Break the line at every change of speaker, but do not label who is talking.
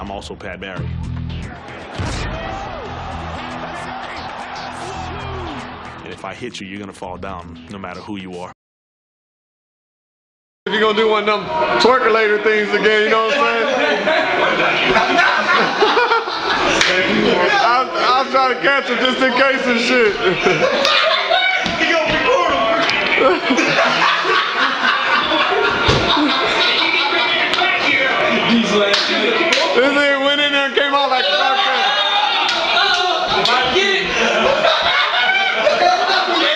I'm also Pat Barry. And if I hit you, you're gonna fall down, no matter who you are.
If you're gonna do one of them twerkulator things again, you know what I'm saying? I'll try to catch him just in case and shit.
He gonna record him.
This nigga went in there and came out like
Get it.